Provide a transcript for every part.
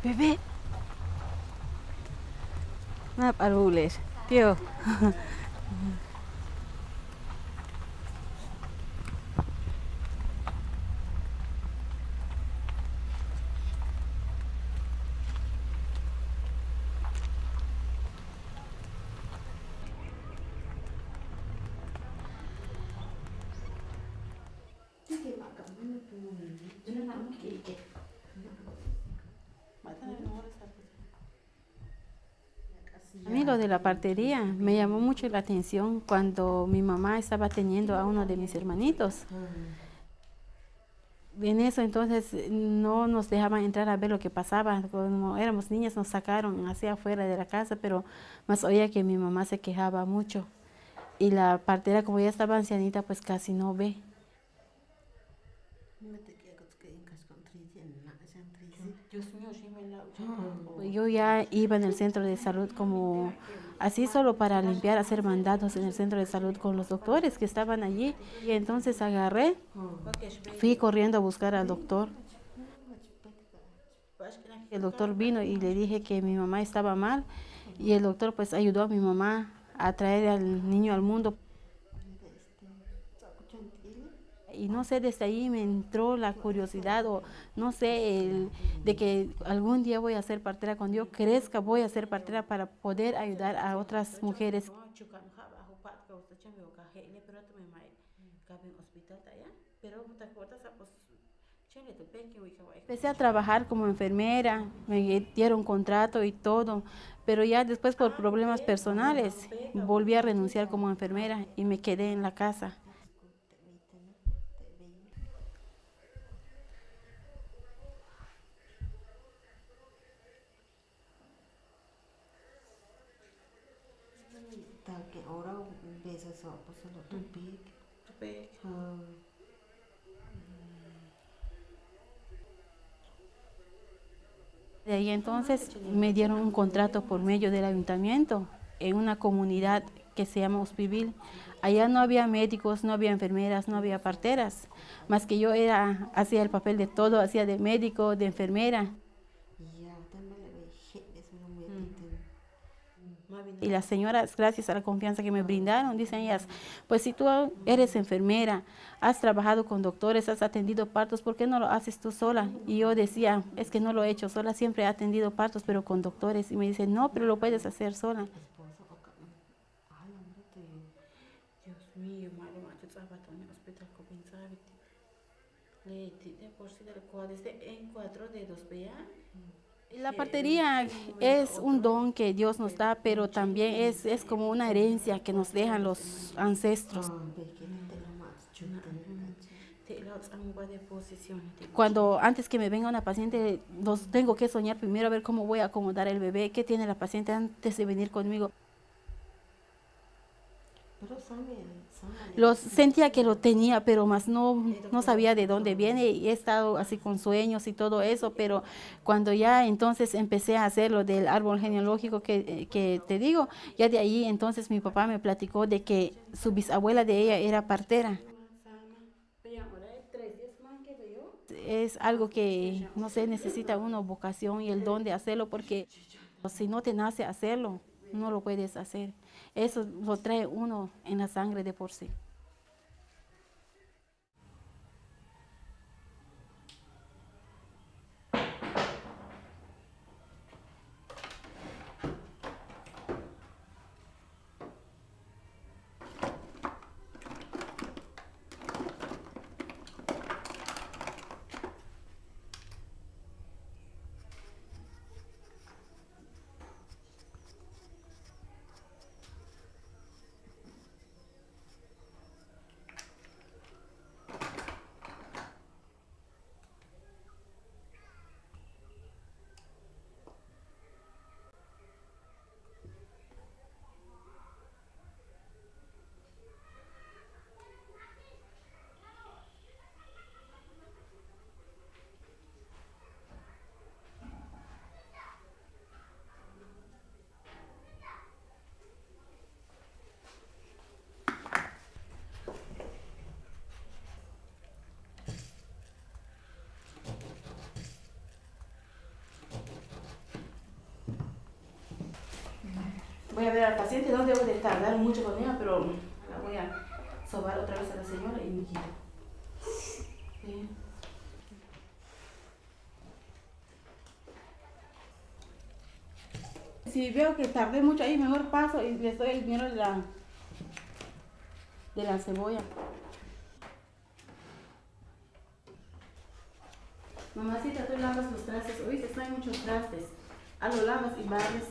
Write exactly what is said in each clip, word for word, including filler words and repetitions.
Bebé. Nap arules. Yo. A mí lo de la partería me llamó mucho la atención cuando mi mamá estaba teniendo a uno de mis hermanitos. En eso entonces no nos dejaban entrar a ver lo que pasaba. Como éramos niñas nos sacaron hacia afuera de la casa, pero más oía que mi mamá se quejaba mucho. Y la partera, como ya estaba ancianita, pues casi no ve. Yo ya iba en el centro de salud como así solo para limpiar, hacer mandados en el centro de salud con los doctores que estaban allí. Y entonces agarré, fui corriendo a buscar al doctor. El doctor vino y le dije que mi mamá estaba mal y el doctor pues ayudó a mi mamá a traer al niño al mundo. Y no sé, desde ahí me entró la curiosidad o no sé, el, de que algún día voy a ser partera, cuando yo crezca voy a ser partera para poder ayudar a otras mujeres. Empecé a trabajar como enfermera, me dieron contrato y todo, pero ya después por problemas personales volví a renunciar como enfermera y me quedé en la casa. De ahí entonces me dieron un contrato por medio del ayuntamiento en una comunidad que se llama Hospivil. Allá no había médicos, no había enfermeras, no había parteras, más que yo era, hacía el papel de todo, hacía de médico, de enfermera. Y las señoras, gracias a la confianza que me brindaron, dicen ellas, pues si tú eres enfermera, has trabajado con doctores, has atendido partos, ¿por qué no lo haces tú sola? Y yo decía, es que no lo he hecho sola, siempre he atendido partos, pero con doctores. Y me dicen, no, pero lo puedes hacer sola. La partería es un don que Dios nos da, pero también es, es como una herencia que nos dejan los ancestros. Cuando antes que me venga una paciente, los tengo que soñar primero a ver cómo voy a acomodar el bebé, qué tiene la paciente antes de venir conmigo. Los sentía que lo tenía, pero más no, no sabía de dónde viene y he estado así con sueños y todo eso, pero cuando ya entonces empecé a hacer lo del árbol genealógico que, que te digo, ya de ahí entonces mi papá me platicó de que su bisabuela de ella era partera. Es algo que, no sé, necesita una vocación y el don de hacerlo porque si no te nace hacerlo, no lo puedes hacer. Eso lo trae uno en la sangre de por sí. Voy a ver al paciente, no debo de tardar mucho con ella, pero la voy a sobar otra vez a la señora y me quito. Sí. Si veo que tardé mucho ahí, mejor paso y les doy el dinero de la, de la cebolla. Mamacita, tú lavas los trastes. Oíste, no hay muchos trastes. A lo lavas y barres.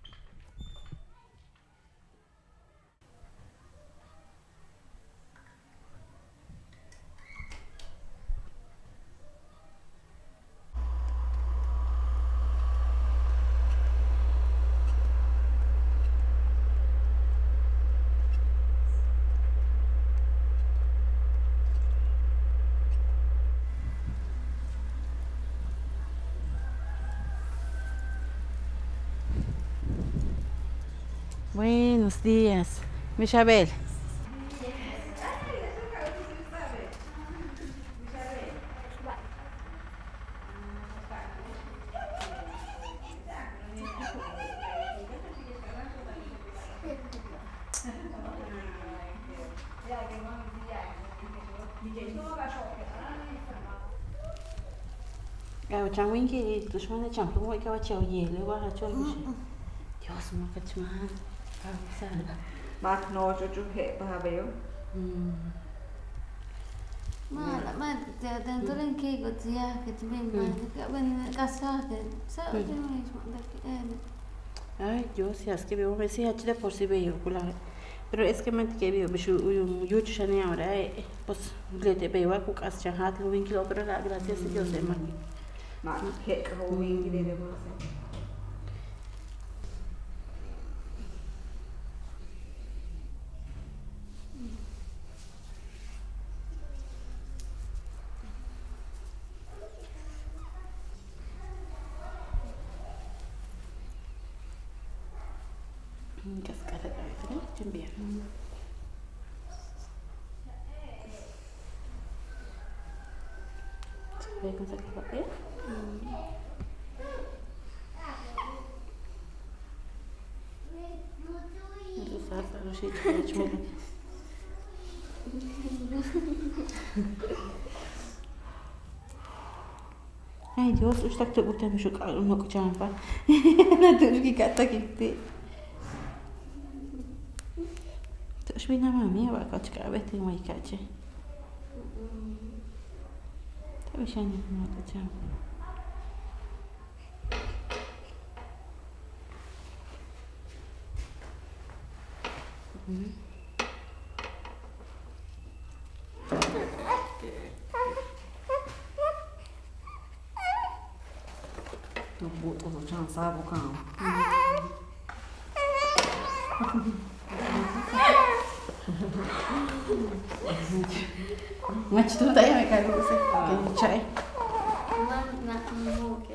Buenos días, Michabel. Gak canggung ki, terus mana canggung mau ikaw ciao ye, lewa hacol bishi. Dios mau kacman, kau bisa. Mak no cucu he bahabayo. Ma ma tentu len ke gotia ke timbang ma ka ben kasah ke sa de mai semua dak. Ay, Dios, ya es que veo que sí, achile por si veo cular. Pero es que me que veo, bicho, yo chane ahora, pues le te veo a cucas chahat, lo ven kilo, pero gracias a Dios de mani. Mak he kau wingi de bolsa. Cascada de cabeza, ¿no? También. ¿Se ve con sacar papel? No sabes, no sé, no sé, no Ay Dios, usted está todo bien, yo creo no escuchaba pa. No tengo que catar que te. Terus bina mami awak kau cakap abis tengok ikat je. Tak bisa ni nak macam. Tu buat tu jangan sabu kau. Macam tu tak ya kalau saya kena cai. Ma nak mau ke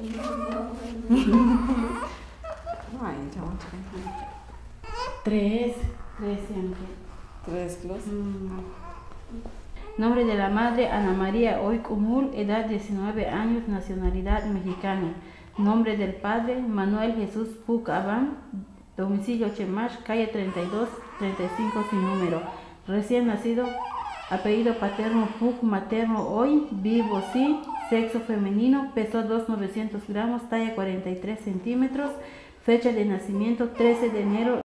Ay, jangan cakap. Tres, tres siempre. Tres kilos. Mm. Nombre de la madre Ana María Hoy Cumul, edad diecinueve años, nacionalidad mexicana. Nombre del padre Manuel Jesús Puc Abán, domicilio Chemash, calle treinta y dos, treinta y cinco sin número. Recién nacido, apellido paterno Puc, materno Hoy, vivo sí, sexo femenino, peso dos mil novecientos gramos, talla cuarenta y tres centímetros, fecha de nacimiento trece de enero